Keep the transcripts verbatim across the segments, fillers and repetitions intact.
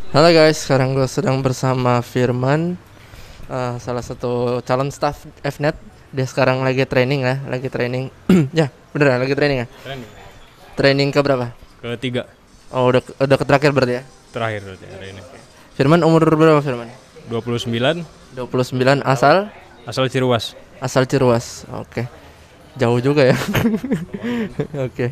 Halo guys, sekarang gue sedang bersama Firman, eh, salah satu calon staff Fnet. Dia sekarang lagi training ya, lagi training. Ya, beneran lagi training ya. Training. Training ke berapa? Ketiga Oh, udah udah ke terakhir berarti ya. terakhir berarti hari ini. Firman umur berapa Firman? dua puluh sembilan, dua puluh sembilan, asal asal Ciruas. asal Ciruas. Oke. Jauh juga ya. Oke.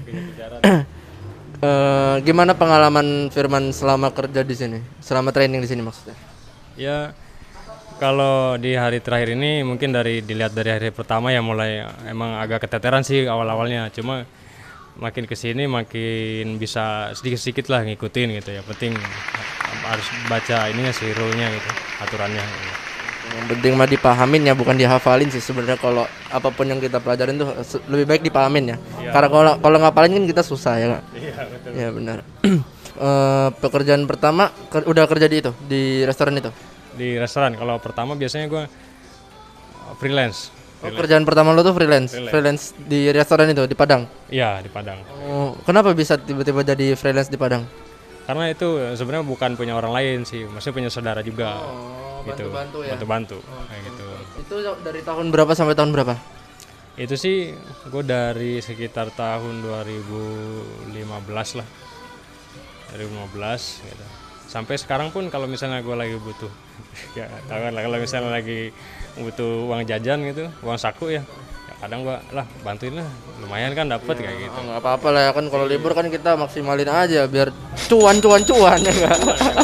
Eh, gimana pengalaman Firman selama kerja di sini? Selama training di sini maksudnya? Ya, kalau di hari terakhir ini mungkin dari dilihat dari hari pertama ya mulai emang agak keteteran sih awal-awalnya. Cuma makin kesini makin bisa sedikit-sedikit lah ngikutin gitu ya. Penting harus baca ininya sih rule-nya gitu, aturannya. Yang penting mah dipahamin ya, bukan dihafalin sih sebenarnya. Kalau apapun yang kita pelajarin tuh se- lebih baik dipahamin ya. Iya. Karena kalau kalau ngapalin kan kita susah ya, Kak? Iya, betul. Ya benar. Eh, pekerjaan pertama ker- udah kerja di itu, di restoran itu. Di restoran kalau pertama biasanya gue freelance. Oh, kerjaan pertama lo tuh freelance. Freelance. Freelance di restoran itu di Padang. Iya, di Padang. Oh, kenapa bisa tiba-tiba jadi freelance di Padang? Karena itu sebenarnya bukan punya orang lain sih, maksudnya punya saudara juga. Oh, gitu. bantu-bantu ya. Bantu-bantu kayak gitu. Itu dari tahun berapa sampai tahun berapa? Itu sih gue dari sekitar tahun dua ribu lima belas lah. dua ribu lima belas gitu. Sampai sekarang pun kalau misalnya gue lagi butuh ya tahu kan lah, kalau misalnya lagi butuh uang jajan gitu, uang saku ya, ya kadang gue lah bantuin lah, lumayan kan dapat kayak gitu. Oh, nggak apa-apa lah ya kan, kalau libur kan kita maksimalin aja biar cuan cuan cuan ya nggak?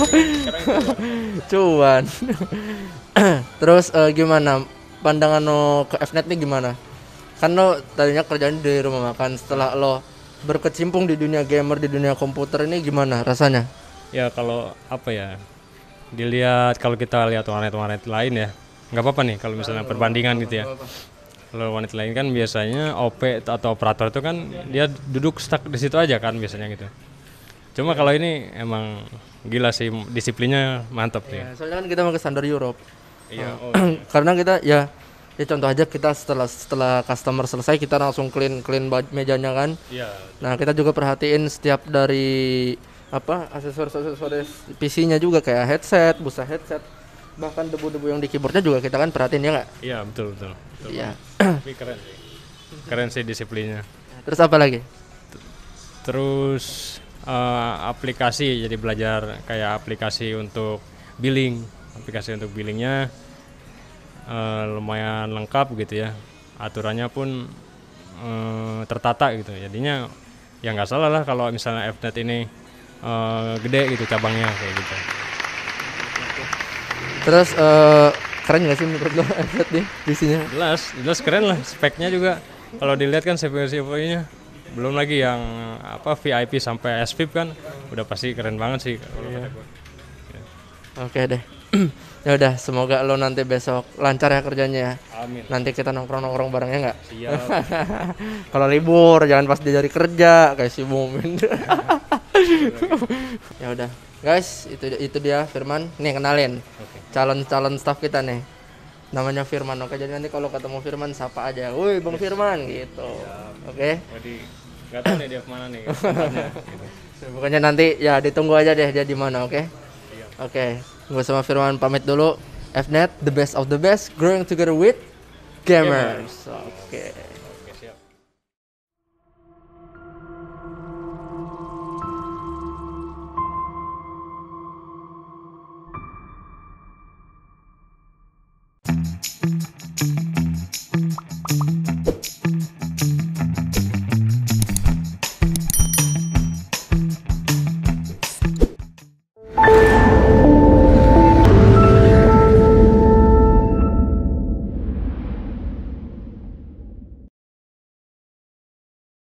Cuan. Terus eh, gimana pandangan lo ke Fnet nih gimana? Kan lo tadinya kerjaan di rumah makan, setelah lo berkecimpung di dunia gamer, di dunia komputer ini gimana rasanya? Ya kalau apa ya, dilihat kalau kita lihat warnet-warnet lain ya, nggak apa-apa nih kalau misalnya perbandingan gitu ya. Kalau warnet lain kan biasanya O P atau operator itu kan dia duduk stuck di situ aja kan biasanya gitu. Cuma kalau ini emang gila sih, disiplinnya mantap nih. Ya, soalnya kan kita mau ke standar Europe. Iya. Oh, Karena kita ya ya contoh aja, kita setelah setelah customer selesai kita langsung clean clean baj- mejanya kan. iya. Nah, kita juga perhatiin setiap dari apa aksesoris-aksesoris P C-nya juga, kayak headset, busa headset, bahkan debu-debu yang di keyboardnya juga kita kan perhatiin ya nggak? Iya betul betul. betul Iya. Tapi keren sih. Keren sih disiplinnya. Terus apa lagi? Terus eh, aplikasi, jadi belajar kayak aplikasi untuk billing, aplikasi untuk billingnya eh, lumayan lengkap gitu ya, aturannya pun eh, tertata gitu, jadinya ya nggak salah lah kalau misalnya Fnet ini eh, gede gitu cabangnya kayak gitu. Terus eh, keren nggak sih menurut lo headset nih isinya? Jelas, jelas keren lah, speknya juga kalau dilihat kan C P U-C P U-nya, belum lagi yang apa V I P sampai S V I P kan, udah pasti keren banget sih kalau kata gua. Oke deh. Ya udah, semoga lo nanti besok lancar ya kerjanya ya. Amin. Nanti kita nongkrong-nongkrong barengnya nggak? Siap. Kalau libur jangan pas dia dari kerja kayak si Mumin. Ya udah, guys, itu itu dia Firman. Nih kenalin, Oke. calon-calon staff kita nih. Namanya Firman. Oke, jadi nanti kalau ketemu Firman sapa aja, "Woi, Bang Firman," gitu. Oke. Jadi nggak tahu nih dia kemana nih tempatnya, gitu. Pokoknya nanti ya ditunggu aja deh dia di mana, oke? Oke, gue sama Firman pamit dulu. Fnet, the best of the best, growing together with gamers. Oke. Oke, siap.